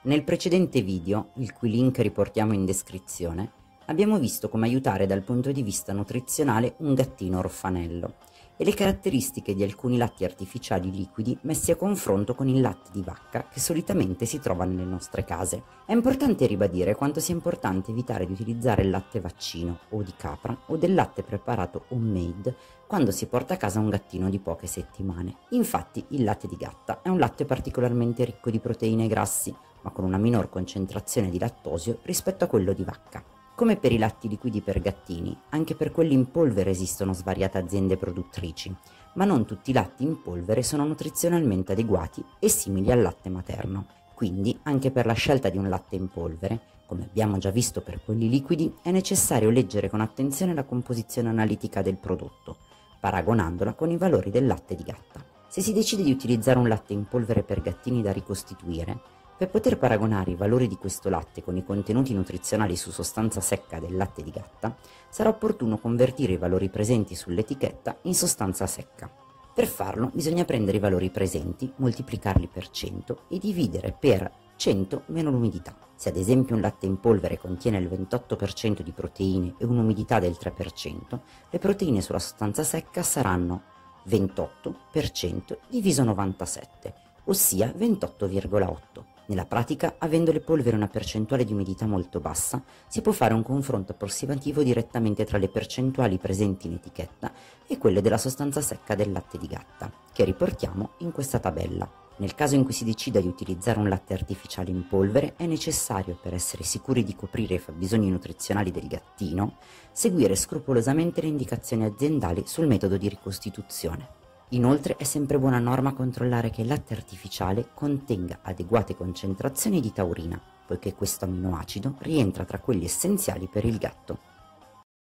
Nel precedente video, il cui link riportiamo in descrizione, abbiamo visto come aiutare dal punto di vista nutrizionale un gattino orfanello e le caratteristiche di alcuni latti artificiali liquidi messi a confronto con il latte di vacca che solitamente si trova nelle nostre case. È importante ribadire quanto sia importante evitare di utilizzare il latte vaccino o di capra o del latte preparato homemade quando si porta a casa un gattino di poche settimane. Infatti il latte di gatta è un latte particolarmente ricco di proteine e grassi, ma con una minor concentrazione di lattosio rispetto a quello di vacca. Come per i latti liquidi per gattini, anche per quelli in polvere esistono svariate aziende produttrici, ma non tutti i latti in polvere sono nutrizionalmente adeguati e simili al latte materno. Quindi, anche per la scelta di un latte in polvere, come abbiamo già visto per quelli liquidi, è necessario leggere con attenzione la composizione analitica del prodotto, paragonandola con i valori del latte di gatta. Se si decide di utilizzare un latte in polvere per gattini da ricostituire, per poter paragonare i valori di questo latte con i contenuti nutrizionali su sostanza secca del latte di gatta, sarà opportuno convertire i valori presenti sull'etichetta in sostanza secca. Per farlo bisogna prendere i valori presenti, moltiplicarli per 100 e dividere per 100 meno l'umidità. Se ad esempio un latte in polvere contiene il 28% di proteine e un'umidità del 3%, le proteine sulla sostanza secca saranno 28% diviso 97, ossia 28,8. Nella pratica, avendo le polveri una percentuale di umidità molto bassa, si può fare un confronto approssimativo direttamente tra le percentuali presenti in etichetta e quelle della sostanza secca del latte di gatta, che riportiamo in questa tabella. Nel caso in cui si decida di utilizzare un latte artificiale in polvere, è necessario, per essere sicuri di coprire i fabbisogni nutrizionali del gattino, seguire scrupolosamente le indicazioni aziendali sul metodo di ricostituzione. Inoltre è sempre buona norma controllare che il latte artificiale contenga adeguate concentrazioni di taurina, poiché questo aminoacido rientra tra quelli essenziali per il gatto.